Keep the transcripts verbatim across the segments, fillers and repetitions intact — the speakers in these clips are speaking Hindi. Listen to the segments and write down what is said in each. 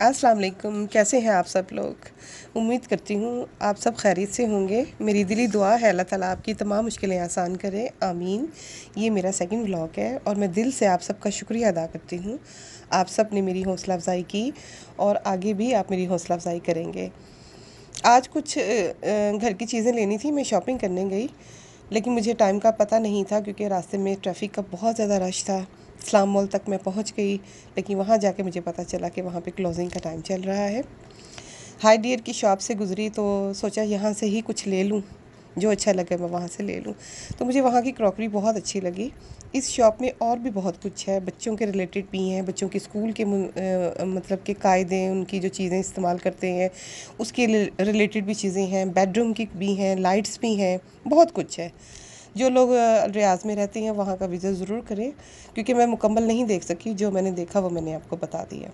अस्सलाम वालेकुम। कैसे हैं आप सब लोग? उम्मीद करती हूँ आप सब खैरियत से होंगे। मेरी दिली दुआ है अल्लाह ताला आपकी तमाम मुश्किलें आसान करे, आमीन। ये मेरा सेकंड व्लॉग है और मैं दिल से आप सबका शुक्रिया अदा करती हूँ। आप सब ने मेरी हौसला अफ़ज़ाई की और आगे भी आप मेरी हौसला अफ़ज़ाई करेंगे। आज कुछ घर की चीज़ें लेनी थी, मैं शॉपिंग करने गई, लेकिन मुझे टाइम का पता नहीं था क्योंकि रास्ते में ट्रैफिक का बहुत ज़्यादा रश था। इस्लाम मॉल तक मैं पहुंच गई, लेकिन वहां जाके मुझे पता चला कि वहां पे क्लोजिंग का टाइम चल रहा है। हाई डियर की शॉप से गुज़री तो सोचा यहाँ से ही कुछ ले लूँ, जो अच्छा लगे मैं वहाँ से ले लूँ। तो मुझे वहाँ की क्रॉकरी बहुत अच्छी लगी। इस शॉप में और भी बहुत कुछ है, बच्चों के रिलेटेड भी हैं, बच्चों के स्कूल के आ, मतलब के कायदे, उनकी जो चीज़ें इस्तेमाल करते हैं उसके रिलेटेड भी चीज़ें हैं, बेडरूम की भी हैं, लाइट्स भी हैं, बहुत कुछ है। जो लोग रियाज़ में रहते हैं वहाँ का विज़िट ज़रूर करें, क्योंकि मैं मुकम्मल नहीं देख सकी, जो मैंने देखा वो मैंने आपको बता दिया।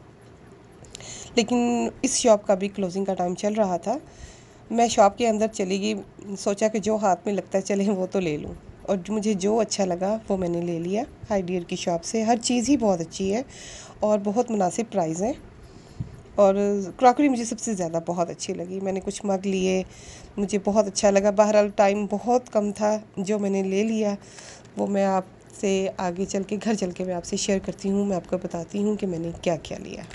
लेकिन इस शॉप का भी क्लोजिंग का टाइम चल रहा था। मैं शॉप के अंदर चली गई, सोचा कि जो हाथ में लगता है चले वो तो ले लूँ, और मुझे जो अच्छा लगा वो मैंने ले लिया। हाई डियर की शॉप से हर चीज़ ही बहुत अच्छी है और बहुत मुनासिब प्राइस है। और क्रॉकरी मुझे सबसे ज़्यादा बहुत अच्छी लगी। मैंने कुछ मग लिए, मुझे बहुत अच्छा लगा। बहरहाल टाइम बहुत कम था, जो मैंने ले लिया वो मैं आपसे आगे चल के घर चल के मैं आपसे शेयर करती हूँ। मैं आपको बताती हूँ कि मैंने क्या क्या लिया।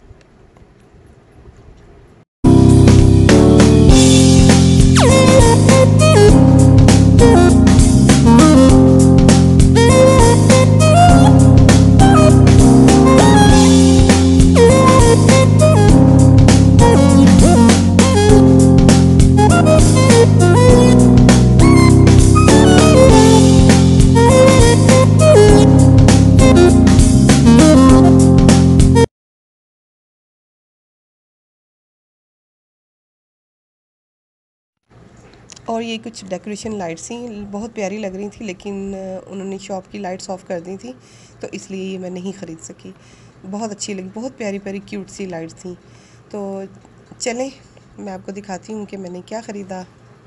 और ये कुछ डेकोरेशन लाइट्स थी, बहुत प्यारी लग रही थी, लेकिन उन्होंने शॉप की लाइट्स ऑफ कर दी थी, तो इसलिए ये मैं नहीं ख़रीद सकी। बहुत अच्छी लगी, बहुत प्यारी प्यारी क्यूट सी लाइट्स थी। तो चलें मैं आपको दिखाती हूँ कि मैंने क्या ख़रीदा।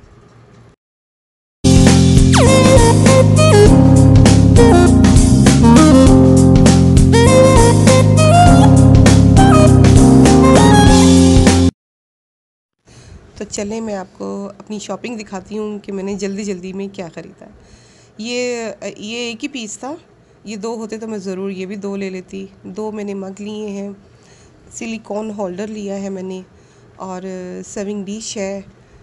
तो चलें मैं आपको अपनी शॉपिंग दिखाती हूँ कि मैंने जल्दी जल्दी में क्या ख़रीदा। ये ये एक ही पीस था, ये दो होते तो मैं ज़रूर ये भी दो ले लेती। दो मैंने मग लिए हैं, सिलिकॉन होल्डर लिया है मैंने, और सर्विंग डिश है।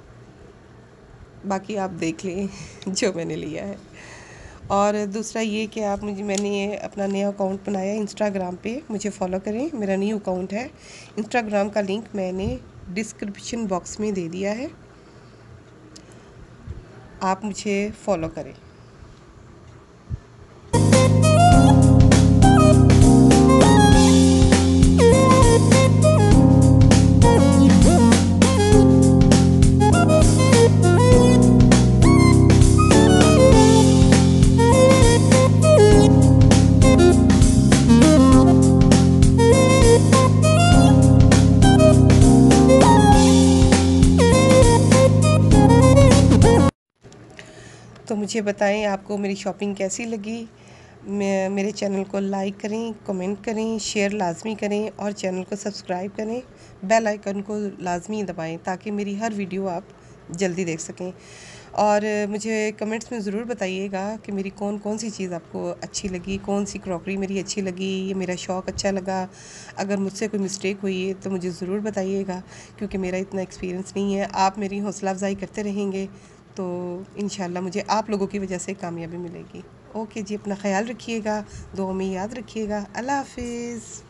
बाकी आप देख लें जो मैंने लिया है। और दूसरा ये कि आप मुझे मैंने अपना नया अकाउंट बनाया इंस्टाग्राम पे, मुझे फॉलो करें। मेरा न्यू अकाउंट है, इंस्टाग्राम का लिंक मैंने डिस्क्रिप्शन बॉक्स में दे दिया है, आप मुझे फॉलो करें। तो मुझे बताएं आपको मेरी शॉपिंग कैसी लगी। मैं मेरे चैनल को लाइक करें, कमेंट करें, शेयर लाजमी करें और चैनल को सब्सक्राइब करें। बेल आइकन को लाजमी दबाएं ताकि मेरी हर वीडियो आप जल्दी देख सकें। और मुझे कमेंट्स में ज़रूर बताइएगा कि मेरी कौन कौन सी चीज़ आपको अच्छी लगी, कौन सी क्रॉकरी मेरी अच्छी लगी, ये मेरा शौक़ अच्छा लगा। अगर मुझसे कोई मिस्टेक हुई है तो मुझे ज़रूर बताइएगा, क्योंकि मेरा इतना एक्सपीरियंस नहीं है। आप मेरी हौसला अफ़ज़ाई करते रहेंगे तो इंशाल्लाह मुझे आप लोगों की वजह से कामयाबी मिलेगी। ओके जी, अपना ख्याल रखिएगा, दुआ में याद रखिएगा। अल्लाह हाफ़िज़।